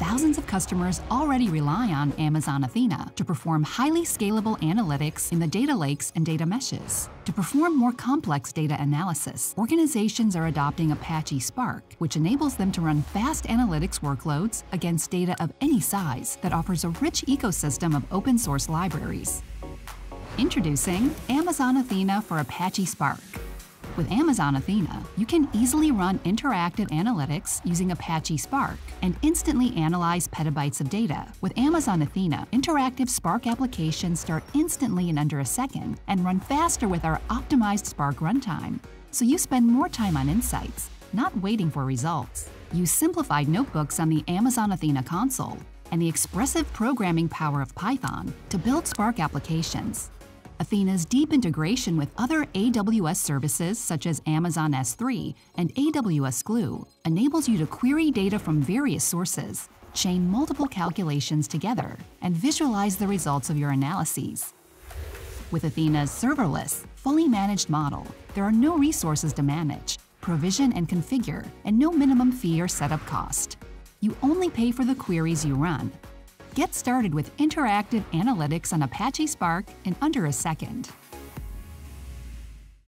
thousands of customers already rely on Amazon Athena to perform highly scalable analytics in the data lakes and data meshes. To perform more complex data analysis, organizations are adopting Apache Spark, which enables them to run fast analytics workloads against data of any size that offers a rich ecosystem of open-source libraries. Introducing Amazon Athena for Apache Spark. With Amazon Athena, you can easily run interactive analytics using Apache Spark and instantly analyze petabytes of data. With Amazon Athena, interactive Spark applications start instantly in under a second and run faster with our optimized Spark runtime. So you spend more time on insights, not waiting for results. Use simplified notebooks on the Amazon Athena console and the expressive programming power of Python to build Spark applications. Athena's deep integration with other AWS services such as Amazon S3 and AWS Glue enables you to query data from various sources, chain multiple calculations together, and visualize the results of your analyses. With Athena's serverless, fully managed model, there are no resources to manage, provision and configure, and no minimum fee or setup cost. You only pay for the queries you run. Get started with interactive analytics on Apache Spark in under a second.